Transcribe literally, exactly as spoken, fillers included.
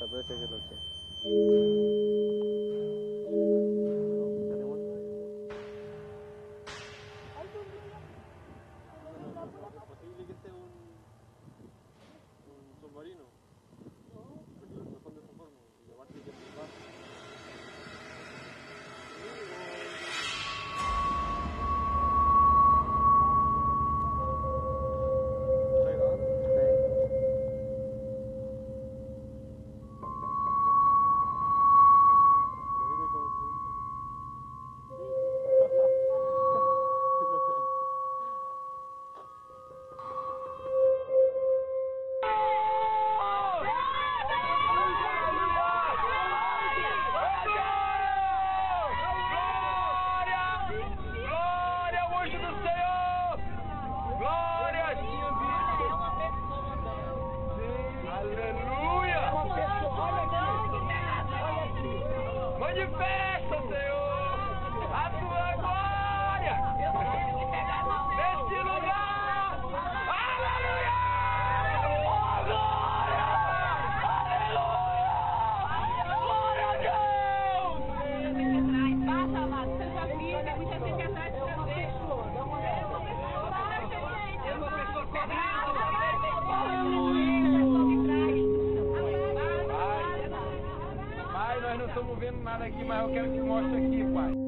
saber qué es lo que. ¿Es posible que sea un, un submarino? Porque los son de esa forma, y aparte que es muy fácil. ¿Está grabando? Manifesta, Senhor, a tua glória neste lugar. Aleluia! Oh, glória! Aleluia! Glória a Deus! Passa, amado, seja vida, muita gente atrás de você. Eu vou pessoa correndo. Pai, nós não estamos vendo nada aqui, mas eu quero que mostre aqui, Pai.